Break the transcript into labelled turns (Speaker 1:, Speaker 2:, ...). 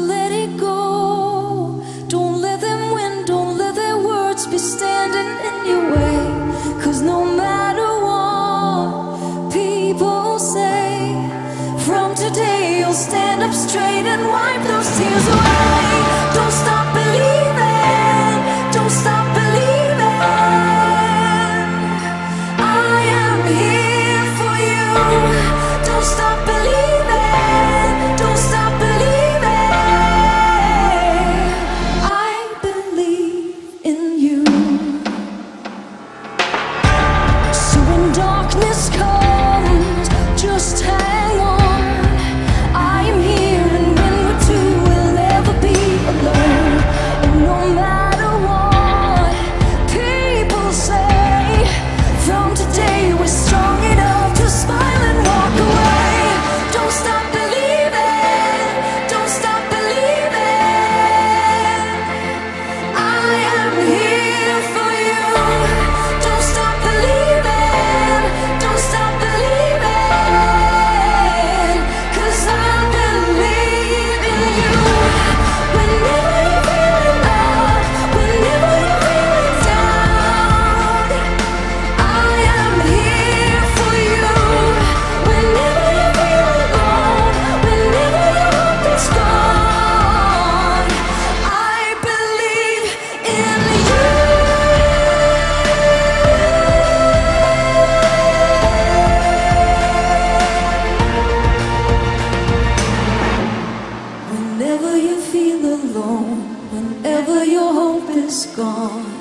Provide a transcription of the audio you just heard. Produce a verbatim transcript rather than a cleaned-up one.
Speaker 1: let it go. Don't let them win, don't let their words be standing in your way. Cause no matter what people say, from today you'll stand up straight and wipe those tears away. Don't stop believing, don't stop believing. I am here for you. Don't stop believing, don't stop believing. I believe in you. So when darkness comes, just hang on. I'm here, and when we're two, we'll never be alone. And no matter what people say, from today we're strong enough to smile and walk away. Don't stop believing, don't stop believing. I am here for you. Don't stop believing, don't stop believing. Cause I believe in you. Whenever you're feeling up, whenever you're feeling down, I am here for you. Whenever you're feeling alone, whenever your hope is gone, I believe in you. Whenever you feel alone, whenever your hope is gone,